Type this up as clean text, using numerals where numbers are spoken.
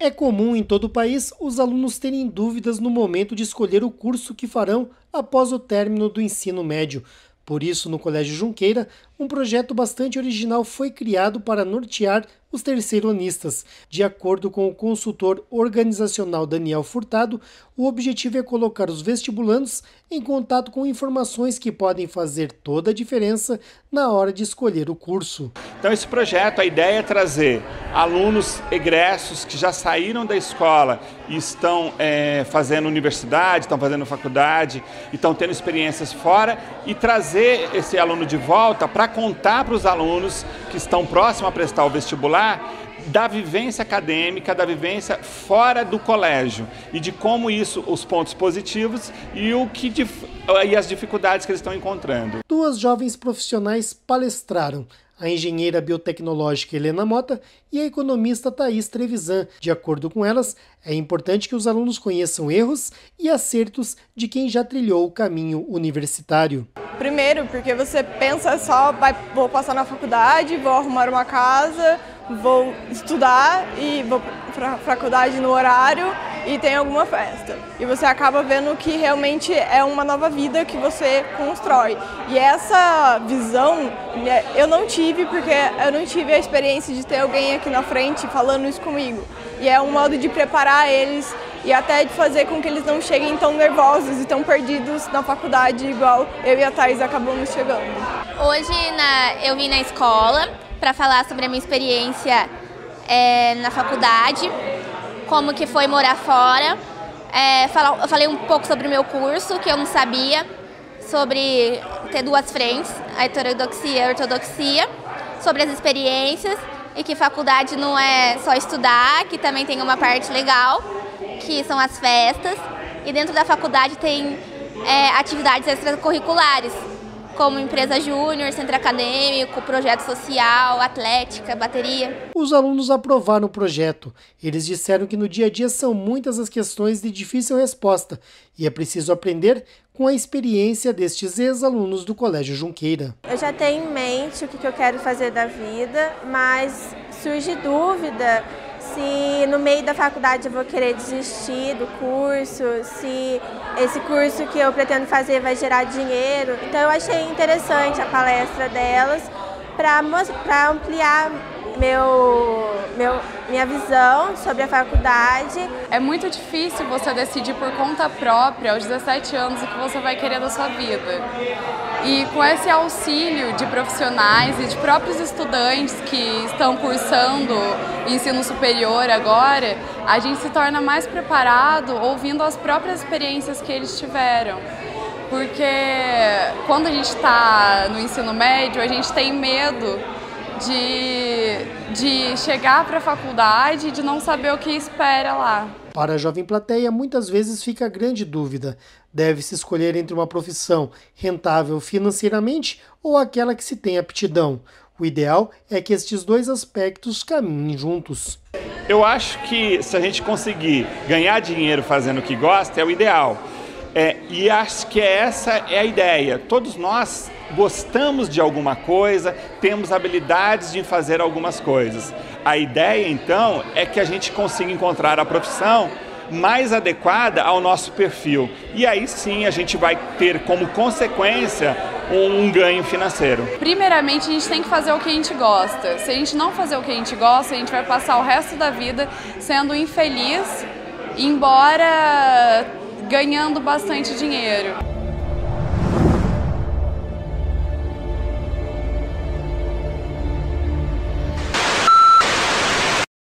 É comum em todo o país os alunos terem dúvidas no momento de escolher o curso que farão após o término do ensino médio. Por isso, no Colégio Junqueira, um projeto bastante original foi criado para nortear os terceiranistas. De acordo com o consultor organizacional Daniel Furtado, o objetivo é colocar os vestibulandos em contato com informações que podem fazer toda a diferença na hora de escolher o curso. Então esse projeto, a ideia é trazer alunos egressos que já saíram da escola e estão fazendo universidade, estão fazendo faculdade, e estão tendo experiências fora, e trazer esse aluno de volta para contar para os alunos que estão próximos a prestar o vestibular da vivência acadêmica, da vivência fora do colégio e de como isso, os pontos positivos e as dificuldades que eles estão encontrando. Duas jovens profissionais palestraram, a engenheira biotecnológica Helena Mota e a economista Thaís Trevisan. De acordo com elas, é importante que os alunos conheçam erros e acertos de quem já trilhou o caminho universitário. Primeiro, porque você pensa só, vou passar na faculdade, vou arrumar uma casa, vou estudar e vou para a faculdade no horário e tem alguma festa. E você acaba vendo que realmente é uma nova vida que você constrói. E essa visão eu não tive, porque eu não tive a experiência de ter alguém aqui na frente falando isso comigo. E é um modo de preparar eles e até de fazer com que eles não cheguem tão nervosos e tão perdidos na faculdade, igual eu e a Thaís acabamos chegando. Hoje eu vim na escola para falar sobre a minha experiência na faculdade, como que foi morar fora. Eu falei um pouco sobre o meu curso, que eu não sabia, sobre ter duas frentes, a heterodoxia e a ortodoxia, sobre as experiências e que faculdade não é só estudar, que também tem uma parte legal, que são as festas, e dentro da faculdade tem atividades extracurriculares, como empresa júnior, centro acadêmico, projeto social, atlética, bateria. Os alunos aprovaram o projeto. Eles disseram que no dia a dia são muitas as questões de difícil resposta e é preciso aprender com a experiência destes ex-alunos do Colégio Junqueira. Eu já tenho em mente o que eu quero fazer da vida, mas surge dúvida se no meio da faculdade eu vou querer desistir do curso, se esse curso que eu pretendo fazer vai gerar dinheiro. Então eu achei interessante a palestra delas para ampliar minha visão sobre a faculdade. É muito difícil você decidir por conta própria, aos 17 anos, o que você vai querer da sua vida. E com esse auxílio de profissionais e de próprios estudantes que estão cursando ensino superior agora, a gente se torna mais preparado ouvindo as próprias experiências que eles tiveram. Porque quando a gente está no ensino médio, a gente tem medo de chegar para a faculdade e de não saber o que espera lá. Para a jovem plateia, muitas vezes fica a grande dúvida. Deve-se escolher entre uma profissão rentável financeiramente ou aquela que se tem aptidão. O ideal é que estes dois aspectos caminhem juntos. Eu acho que se a gente conseguir ganhar dinheiro fazendo o que gosta, é o ideal. E acho que essa é a ideia. Todos nós gostamos de alguma coisa, temos habilidades de fazer algumas coisas. A ideia, então, é que a gente consiga encontrar a profissão mais adequada ao nosso perfil. E aí sim a gente vai ter como consequência um ganho financeiro. Primeiramente, a gente tem que fazer o que a gente gosta. Se a gente não fazer o que a gente gosta, a gente vai passar o resto da vida sendo infeliz, embora ganhando bastante dinheiro.